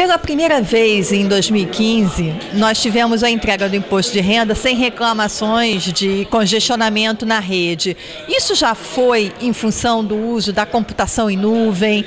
Pela primeira vez em 2015, nós tivemos a entrega do imposto de renda sem reclamações de congestionamento na rede. Isso já foi em função do uso da computação em nuvem?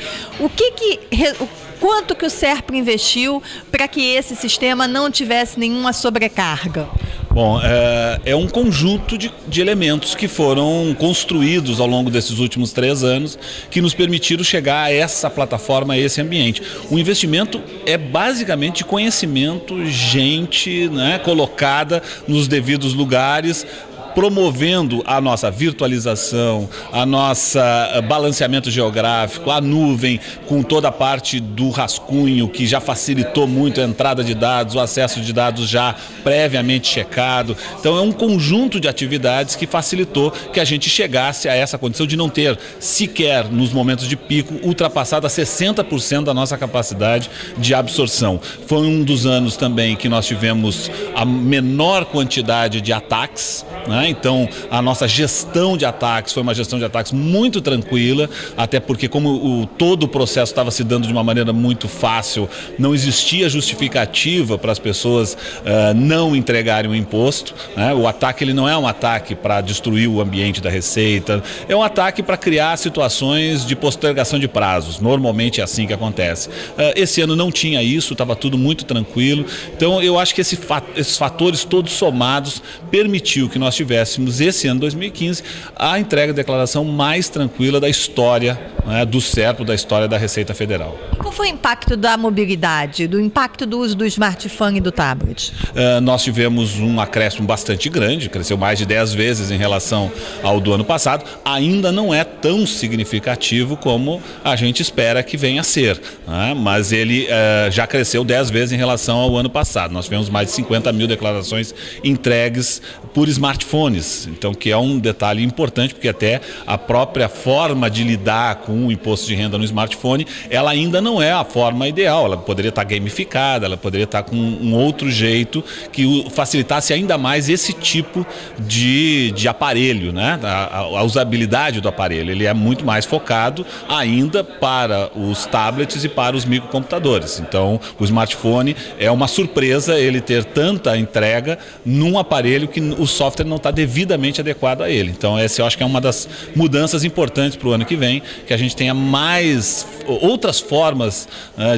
Quanto que o SERPRO investiu para que esse sistema não tivesse nenhuma sobrecarga? Bom, é um conjunto de elementos que foram construídos ao longo desses últimos 3 anos que nos permitiram chegar a essa plataforma, a esse ambiente. O investimento é basicamente conhecimento, gente, né, colocada nos devidos lugares, promovendo a nossa virtualização, a nossa balanceamento geográfico, a nuvem, com toda a parte do rascunho, que já facilitou muito a entrada de dados, o acesso de dados já previamente checado. Então é um conjunto de atividades que facilitou que a gente chegasse a essa condição de não ter sequer, nos momentos de pico, ultrapassado a 60% da nossa capacidade de absorção. Foi um dos anos também que nós tivemos a menor quantidade de ataques, né? Então a nossa gestão de ataques foi uma gestão de ataques muito tranquila, até porque como todo o processo estava se dando de uma maneira muito fácil, não existia justificativa para as pessoas não entregarem o imposto, né? O ataque ele não é um ataque para destruir o ambiente da Receita, é um ataque para criar situações de postergação de prazos. Normalmente é assim que acontece. Esse ano não tinha isso, estava tudo muito tranquilo. Então eu acho que esses fatores todos somados permitiu que nós tivéssemos esse ano 2015 a entrega da declaração mais tranquila da história, né, do SERPRO, da história da Receita Federal. Qual foi o impacto da mobilidade, do impacto do uso do smartphone e do tablet? Nós tivemos um acréscimo bastante grande, cresceu mais de 10 vezes em relação ao do ano passado. Ainda não é tão significativo como a gente espera que venha a ser, né? Mas ele já cresceu 10 vezes em relação ao ano passado. Nós tivemos mais de 50 mil declarações entregues por smartphones, então que é um detalhe importante, porque até a própria forma de lidar com o imposto de renda no smartphone, ela ainda não é a forma ideal. Ela poderia estar gamificada, ela poderia estar com um outro jeito que facilitasse ainda mais esse tipo de aparelho, né? A usabilidade do aparelho. Ele é muito mais focado ainda para os tablets e para os microcomputadores. Então o smartphone é uma surpresa ele ter tanta entrega num aparelho que o software não está devidamente adequado a ele. Então essa eu acho que é uma das mudanças importantes para o ano que vem, que a gente tenha mais outras formas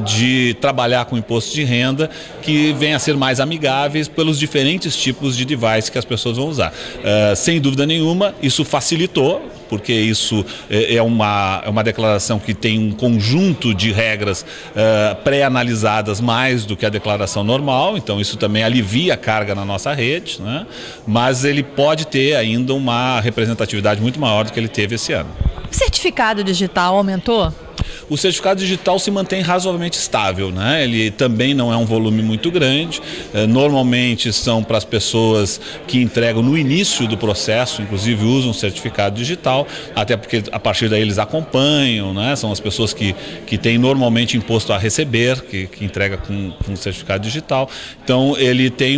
de trabalhar com o imposto de renda que venham a ser mais amigáveis pelos diferentes tipos de device que as pessoas vão usar. Sem dúvida nenhuma, isso facilitou, porque isso é uma declaração que tem um conjunto de regras pré-analisadas mais do que a declaração normal, então isso também alivia a carga na nossa rede, né? Mas ele pode ter ainda uma representatividade muito maior do que ele teve esse ano. O certificado digital aumentou? O certificado digital se mantém razoavelmente estável, né? Ele também não é um volume muito grande, normalmente são para as pessoas que entregam no início do processo, inclusive usam o certificado digital, até porque a partir daí eles acompanham, né? São as pessoas que têm normalmente imposto a receber, que entrega com certificado digital. Então ele tem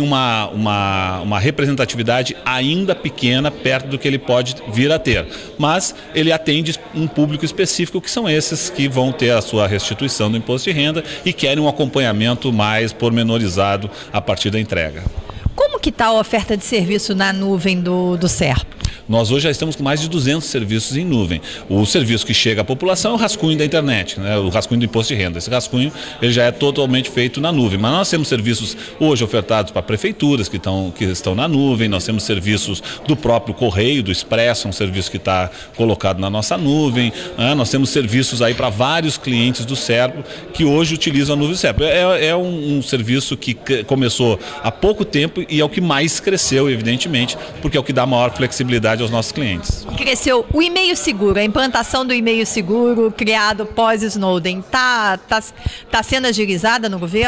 uma representatividade ainda pequena perto do que ele pode vir a ter, mas ele atende um público específico que são esses que vão ter a sua restituição do imposto de renda e querem um acompanhamento mais pormenorizado a partir da entrega. Como que está a oferta de serviço na nuvem do SERPRO? Nós hoje já estamos com mais de 200 serviços em nuvem. O serviço que chega à população é o rascunho da internet, né? O rascunho do imposto de renda. Esse rascunho ele já é totalmente feito na nuvem. Mas nós temos serviços hoje ofertados para prefeituras que estão na nuvem, nós temos serviços do próprio Correio, do Expresso, um serviço que está colocado na nossa nuvem, né? Nós temos serviços aí para vários clientes do SERPRO que hoje utilizam a nuvem do SERPRO. É um serviço que começou há pouco tempo e é o que mais cresceu, evidentemente, porque é o que dá maior flexibilidade aos nossos clientes. Cresceu o e-mail seguro, a implantação do e-mail seguro criado pós-Snowden, tá sendo agilizada no governo?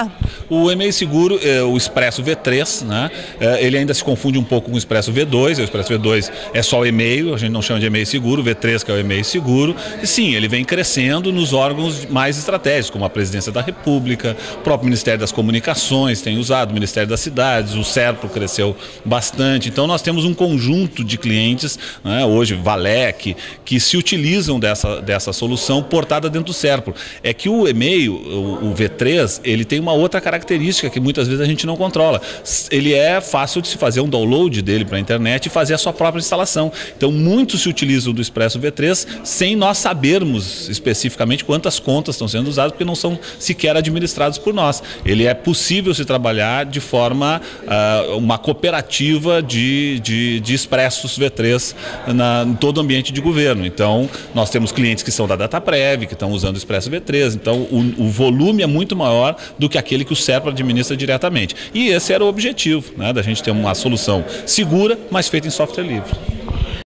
O e-mail seguro, o Expresso V3, né? Ele ainda se confunde um pouco com o Expresso V2. O Expresso V2 é só o e-mail, a gente não chama de e-mail seguro. O V3 que é o e-mail seguro. E sim, ele vem crescendo nos órgãos mais estratégicos, como a Presidência da República, o próprio Ministério das Comunicações tem usado, o Ministério das Cidades, o SERPRO cresceu bastante. Então nós temos um conjunto de clientes, né? Hoje Valec, que se utilizam dessa solução portada dentro do SERPRO. É que o e-mail, o V3, ele tem uma outra característica que muitas vezes a gente não controla. Ele é fácil de se fazer um download dele para a internet e fazer a sua própria instalação. Então muitos se utilizam do Expresso V3 sem nós sabermos especificamente quantas contas estão sendo usadas, porque não são sequer administrados por nós. Ele é possível se trabalhar de forma, uma cooperativa de Expressos V3 em todo o ambiente de governo. Então nós temos clientes que são da Dataprev, que estão usando o Expresso V3, então o volume é muito maior do que aquele que o SERPRO administra diretamente. E esse era o objetivo, né, da gente ter uma solução segura, mas feita em software livre.